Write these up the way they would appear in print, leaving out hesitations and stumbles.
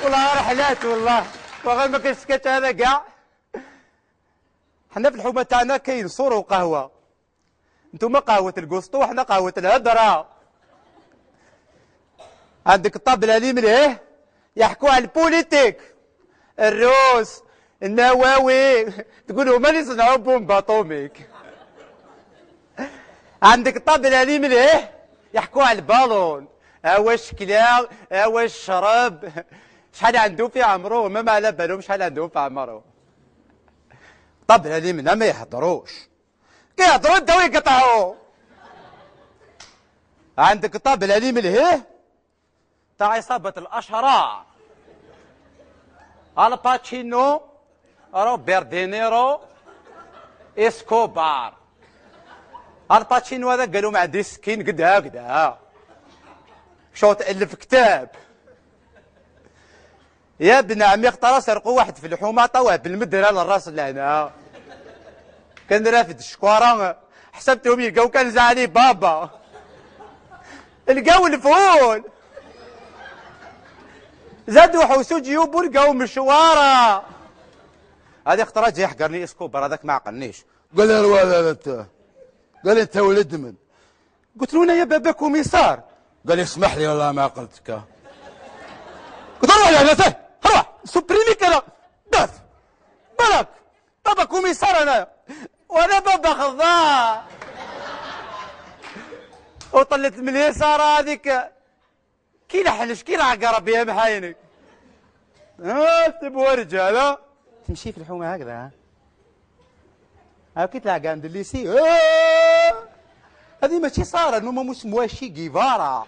والله رحلات والله وغير ما كنسكت هذا كاع. حنا في الحومه تاعنا كاين صور وقهوه، انتوما قهوه القسطو وحنا قهوه الهدره. عندك الطابله اللي مليح يحكوا على البوليتيك، الروس، النواوي، تقول هما اللي صنعوا بومب اتوميك. عندك الطابله اللي مليح يحكوا على البالون، واش كلا واش شرب، شحال عندهم في عمرو ما على بالهم شحال عندهم في عمرو. الطابله اللي منها ما يحضروش، كيهضروا يبداو يقطعوا. عندك الطابله اللي مليح تاع عصابه الاشرار، الباتشينو، روبرت دينيرو، اسكوبار. الباتشينو هذا قالوا ما عندي سكين قد هكذا شو تألف كتاب. يا ابن عمي اختار سرقوا واحد في الحومه طواه بالمدره للراس لهنا، كان رافد الشكواره حسبتهم يلقاو كان زعلي بابا، لقاو الفول زادوا حوسوا جيوب ولقاو مشواره. هذه اخترا جاي يحقرني اسكوبر هذاك ما عقلنيش، قال لي الوالد انت، قال لي انت ولد من؟ قلت له انا يا بابا كوميسار. قال لي اسمح لي والله ما عقلتك. قلت له روح روح سوبريمي كذا بس بالك بابا كوميسار انا وانا بابا خضاع. وطلت من اليسار هذيك كي لحنش كي العقرة بها محاينك. تبغى رجاله تمشي في الحومه هكذا ها كي تلعق عند الليسي. هذه ماشي صارة انهم مش مواشي جيفارا.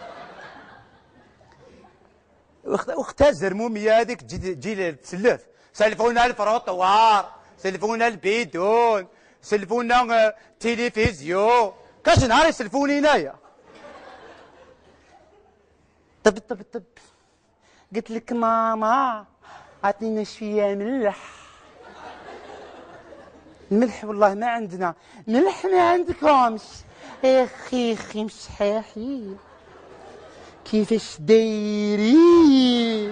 واختها الزرموميه هذيك تجي تسلف، سلفونا الفروطوار، سلفونا البيدون، سلفونا تلفزيون، كاش نهار يسلفوني هنايا. طب قلت لك ماما عطينا شويه ملح. الملح والله ما عندنا ملح، ما عندكمش يا اخي مصحاحي كيفاش دايرين.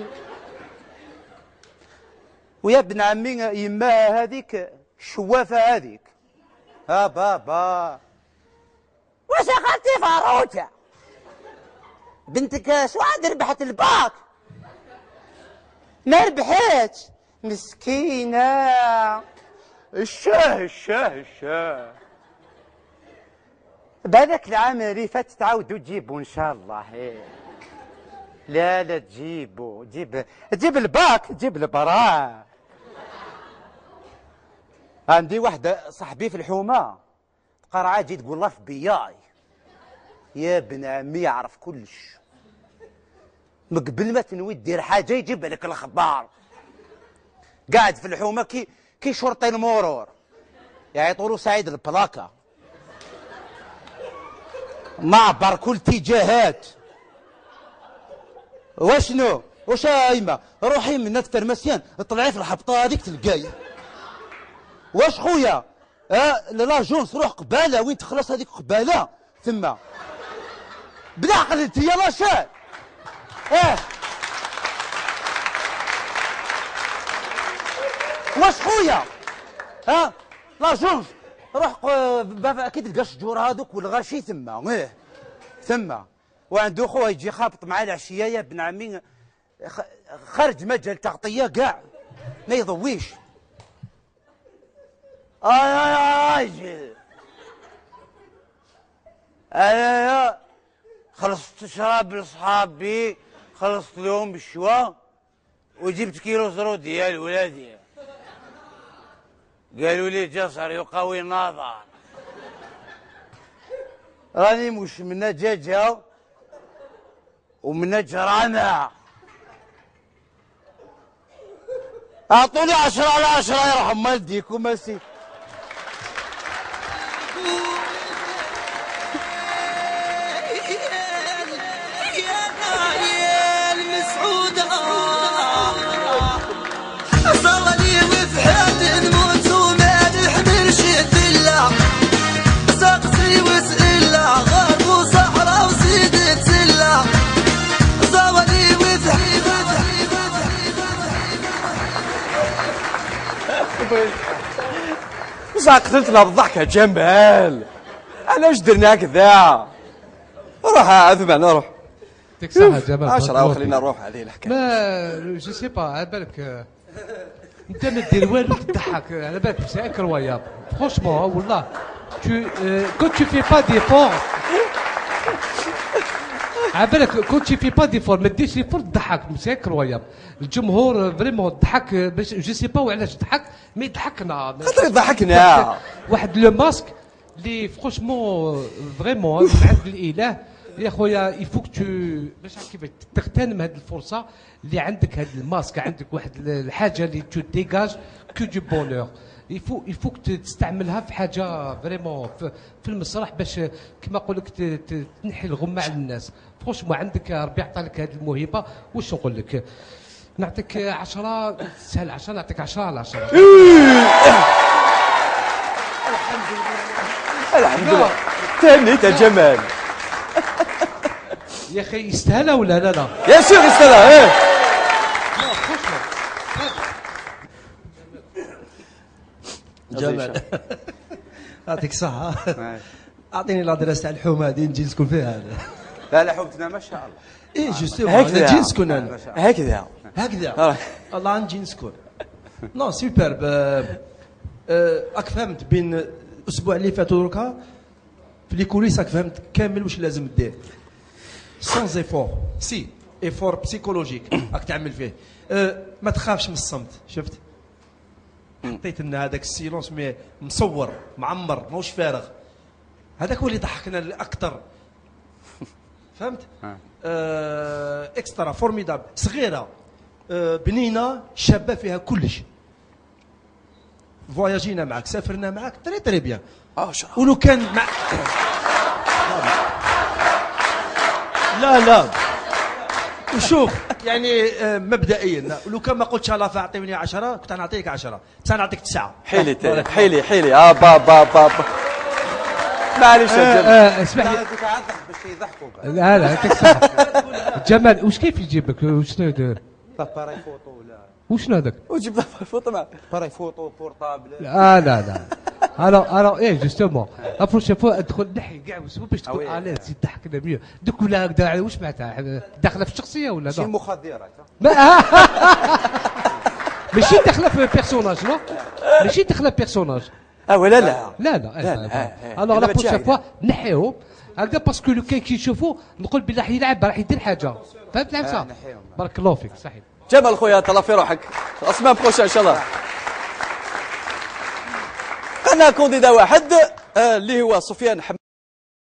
ويا ابن عمي يماها هذيك الشوافه هذيك، ها بابا واش اخذتي فاروته بنتك شو عاد ربحت الباك؟ ما ربحتش مسكينه. الشاه بهذاك العام اللي فات تعاودوا تجيبوا ان شاء الله. لا تجيبوا، جيب الباك، جيب البراء. عندي واحده صاحبي في الحومه قرعه جي تقول الله في بياي، يا ابن عمي يعرف كلش، من قبل ما تنوي دير حاجه يجيب لك الاخبار. قاعد في الحومه كي شرطي المرور يعيطوا له سعيد البلاكه، معبر كل اتجاهات. واشنو واش هايمه روحي من الفرماسيان اطلعي في الحبطه هذيك تلقاي. واش خويا لاجونس روح قباله وين تخلص هذيك قباله ثم بالعقل انت يا لاشال. واش خويا لاجونس روح اكيد تلقى الشجور هذوك والغاشي ثم وعنده خويا يجي خابط مع العشيه يا ابن عمي خرج مجال تغطيه كاع ما يضويش. انا خلصت شراب لصحابي، خلصت لهم بالشوا وجبت كيلو زرو ديال ولادي، قالوا لي جسر يقوي النظر. راني مش من دجاجه ومن جرانه. اعطوني 10/10 يرحم والديكم ماسي. بصح قتلتنا بالضحك يا جمال. علاش درنا هكذا؟ روح عثمان روح. يعطيك الصحة جمال. 10 وخلينا نروح هذه الحكايه. ما جو سي با على بالك انت ما دير والو تضحك على بالك سي انكرويابل فرونشمون والله كنت tu fais pas d'effort على بالك كنت tu fais pas d'effort ما ديرش ليفور تضحك سي انكرويابل. الجمهور فريمون ضحك باش جو سي با وعلاش ضحك مي يضحكنا خاطر يضحكنا واحد لو ماسك اللي فرونشمون فريمون من عند الاله يا خويا يفوك تو باش كيفاش تغتنم هذه الفرصه اللي عندك هذا الماسك عندك واحد الحاجه اللي تو ديجاج كو دو بونور يفوك تستعملها في حاجه فريمون في المسرح باش كما نقول لك تنحي الغمه على الناس. فرونشمون عندك ربي عطى لك هذه الموهبه. واش نقول لك نعطيك 10 سهل 10 نعطيك 10 على 10. الحمد لله تهنيت يا جمال يا اخي يستاهلها ولا لا لا؟ يا سير يستاهلها. ايه جمال يعطيك الصحة. أعطيني الأدريس تاع الحومة هذه نجي نسكن فيها. لا حومتنا ما شاء الله. إيه جوستومون هكذا نجي نسكن أنا هكذا هكذا الله نجي نسكن. نو سوبرب. راك فهمت بين الأسبوع اللي فات ودركا في لي كوليس راك فهمت كامل واش لازم دير سون ايفور سي ايفور بسيكولوجيك راك تعمل فيه. ما تخافش من الصمت. شفت حطيت لنا هذاك السيلونس مي مصور معمر ماهوش فارغ. هذاك هو اللي ضحكنا اكثر. فهمت؟ اكسترا فورميدابل صغيره بنينه شابه فيها كلش. فواياجينا معك سافرنا معك تري تري بيان. ولو كان مع لا وشوف يعني مبدئيا ولو كان ما قلتش لا فاعطيني 10 كنت نعطيك 10 بس نعطيك 9. حيلي حيلي بابا معليش يا جمال. اسمح لي هذوك عندك باش يضحكوك. لا يعطيك الصحة. جمال واش كيف يجيبك وشنو داير؟ باري فوتو ولا وشنو هذاك؟ وجيب فوطه معك. باري فوتو بورطابل. لا alors ايه جوستومون ابروش فوا ادخل نحي كاع باش تكون على تزيد تضحكنا ميو دوك ولا هكذا واش معناتها داخله في الشخصيه ولا شي لا؟ مخدرات. ماشي داخله في بيرسوناج نو ماشي داخله بيرسوناج. ولا لا الوغ لا بروشين فوا نحيهم هكذا باسكو لو كاين كي يشوفوا نقول بالله راح يلعب راح يدير حاجه. فهمت العفسه؟ بارك الله فيك صحيح. جمال خويا تهلا في روحك. الاسمان بروشين ان شاء الله. عندنا كونديدا واحد اللي هو سفيان حمد.